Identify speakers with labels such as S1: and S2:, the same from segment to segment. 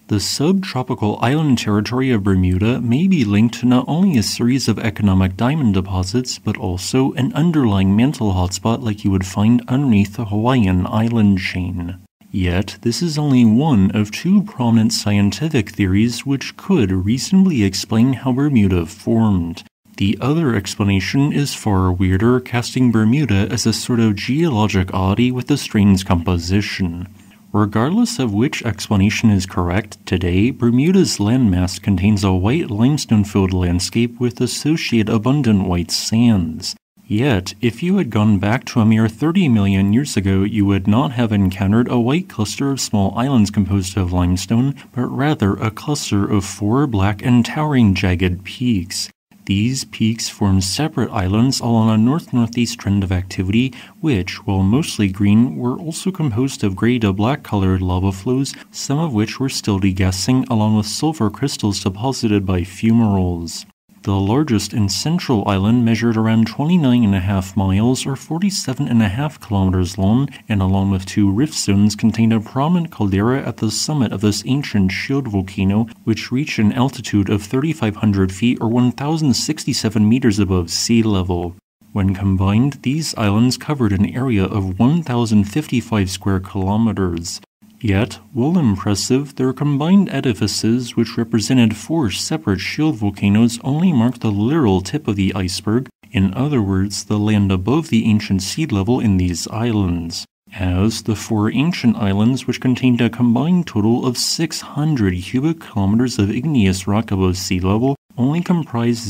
S1: The subtropical island territory of Bermuda may be linked to not only a series of economic diamond deposits, but also an underlying mantle hotspot like you would find underneath the Hawaiian island chain. Yet, this is only one of two prominent scientific theories which could reasonably explain how Bermuda formed. The other explanation is far weirder, casting Bermuda as a sort of geologic oddity with a strange composition. Regardless of which explanation is correct, today, Bermuda's landmass contains a white limestone-filled landscape with associated abundant white sands. Yet, if you had gone back to a mere 30 million years ago, you would not have encountered a white cluster of small islands composed of limestone, but rather a cluster of 4 black and towering jagged peaks. These peaks form separate islands all on a north-northeast trend of activity, which, while mostly green, were also composed of gray to black-colored lava flows, some of which were still degassing, along with sulfur crystals deposited by fumaroles. The largest and central island measured around 29.5 miles or 47.5 kilometers long, and along with 2 rift zones contained a prominent caldera at the summit of this ancient shield volcano, which reached an altitude of 3,500 feet or 1,067 meters above sea level. When combined, these islands covered an area of 1,055 square kilometers. Yet, while impressive, their combined edifices, which represented 4 separate shield volcanoes, only marked the literal tip of the iceberg, in other words, the land above the ancient sea level in these islands. As the 4 ancient islands, which contained a combined total of 600 cubic kilometers of igneous rock above sea level, only comprised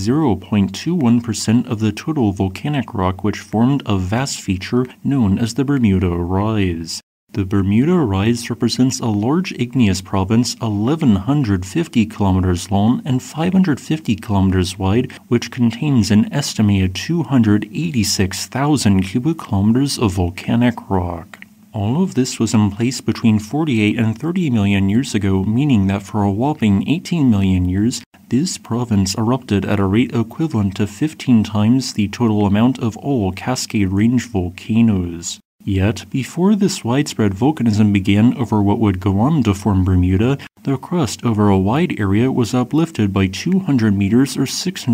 S1: 0.21% of the total volcanic rock, which formed a vast feature known as the Bermuda Rise. The Bermuda Rise represents a large igneous province 1,150 kilometers long and 550 kilometers wide, which contains an estimated 286,000 cubic kilometers of volcanic rock. All of this was in place between 48 and 30 million years ago, meaning that for a whopping 18 million years, this province erupted at a rate equivalent to 15 times the total amount of all Cascade Range volcanoes. Yet, before this widespread volcanism began over what would go on to form Bermuda, the crust over a wide area was uplifted by 200 meters or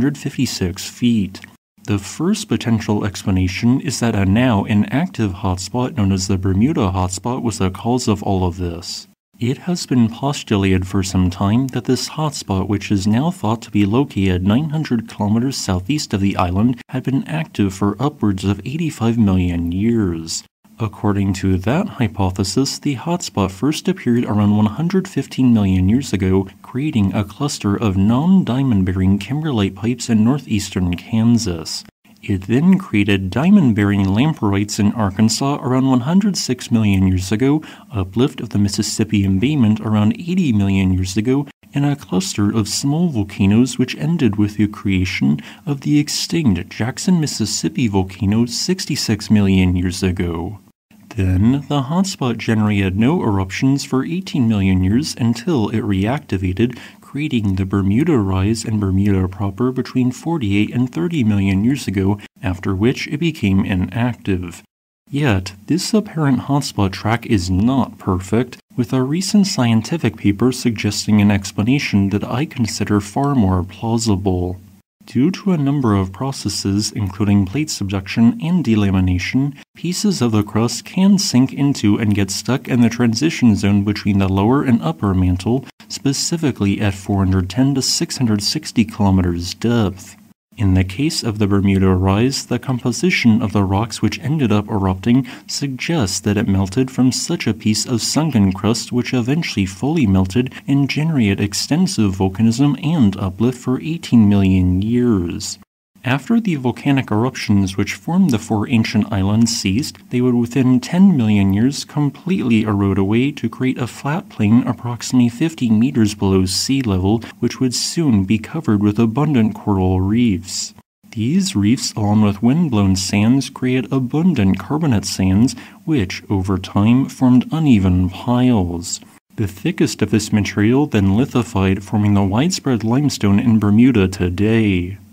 S1: 656 feet. The first potential explanation is that a now inactive hotspot known as the Bermuda Hotspot was the cause of all of this. It has been postulated for some time that this hotspot, which is now thought to be located 900 kilometers southeast of the island, had been active for upwards of 85 million years. According to that hypothesis, the hotspot first appeared around 115 million years ago, creating a cluster of non-diamond-bearing kimberlite pipes in northeastern Kansas. It then created diamond-bearing lamproites in Arkansas around 106 million years ago, uplift of the Mississippi embayment around 80 million years ago, and a cluster of small volcanoes which ended with the creation of the extinct Jackson, Mississippi volcano 66 million years ago. Then, the hotspot generated no eruptions for 18 million years until it reactivated, creating the Bermuda Rise and Bermuda proper between 48 and 30 million years ago, after which it became inactive. Yet, this apparent hotspot track is not perfect, with a recent scientific paper suggesting an explanation that I consider far more plausible. Due to a number of processes, including plate subduction and delamination, pieces of the crust can sink into and get stuck in the transition zone between the lower and upper mantle, specifically at 410 to 660 kilometers depth. In the case of the Bermuda Rise, the composition of the rocks which ended up erupting suggests that it melted from such a piece of sunken crust which eventually fully melted and generated extensive volcanism and uplift for 18 million years. After the volcanic eruptions which formed the 4 ancient islands ceased, they would within 10 million years completely erode away to create a flat plain approximately 50 meters below sea level, which would soon be covered with abundant coral reefs. These reefs, along with wind-blown sands, created abundant carbonate sands, which, over time, formed uneven piles. The thickest of this material then lithified, forming the widespread limestone in Bermuda today.